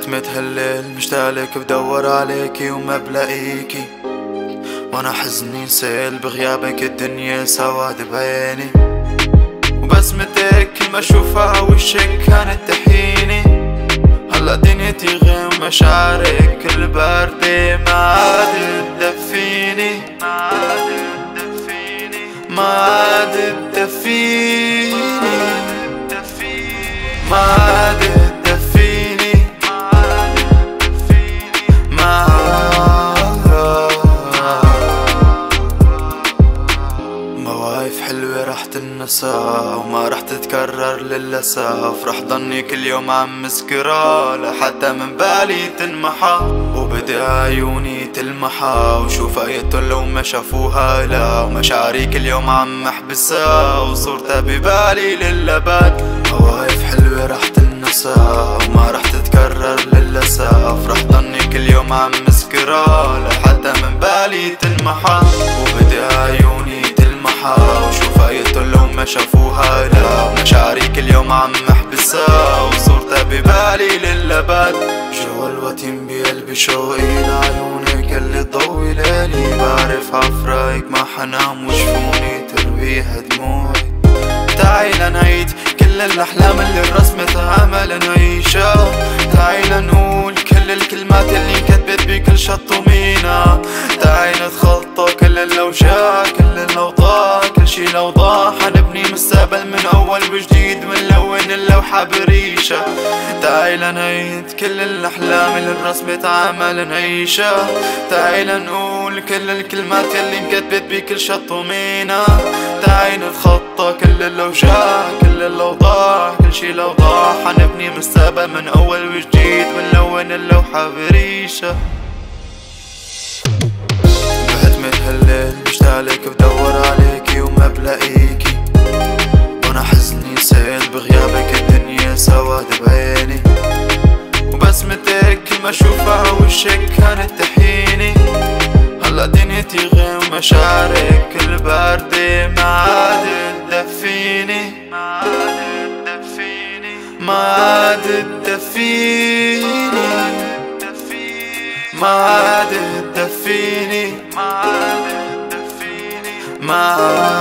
بهتمة هالليل مشتاقلك بدور عليكي وما بلاقيكي، وانا حزني سيل بغيابك الدنيا سواد بعيني، وبسمتك كل ما اشوفها وشك كانت تحيني. هلا دنيتي غير مشاعرك كل باردة ما عاد تدفيني، ما عاد تدفيني، ما عاد تدفيني، ما مواقف حلوة رح تنسى وما رح تتكرر للأسف، رح ضلني كل يوم عم مسكرها لحتى من بالي تنمحى، وبدي عيوني تلمحها وشوف ايتهم لو ما شافوها لا، ومشاعري كل يوم عم محبسها وصورتها ببالي للأبد. مواقف حلوة رح تنسى وما رح تتكرر للأسف، رح ضلني كل يوم عم مسكرها لحتى من بالي تنمحى، وبدي عيوني تلمحها وشوف ايتهم لو ما شافوها لا، مشاعري كل يوم عم محبسها وصورتها ببالي للأبد. جوا الوتين بقلبي شوقي لعيونك اللي تضوي ليلي، بعرف عفرايك ما حنام وجفوني ترويها دموعي. تعي لنعيد كل الأحلام اللي رسمتها أمل نعيشها، تعي لنقول كل الكلمات اللي انكتبت بكل شط ومينا، تعي نتخطى كل الأوجاع كل الأوضاع كل شي لو ضاع، حنبني مستقبل من أول وجديد ونلون اللوحة بريشة. تعي لنعيد كل الأحلام اللي رسمت أمل نعيشها، تعي لنقول كل الكلمات اللي انكتبت بكل شط ومينا، تعي نتخطى كل الأوجاع كل الأوضاع كل شي لو ضاع، حنبني مستقبل من أول وجديد ونلون اللوحة بريشة. بهتمة هالليل مشتاقلك بدور عليكي وما بلاقيكي، وانا حزني سيل بغيابك الدنيا سواد بعيني، وبسمتك كل ما اشوفها وشك كانت تحيني. هلا دنيتي غير مشاعرك كل باردة ما عاد تدفيني، ما عاد تدفيني، ما عاد تدفيني، ما عاد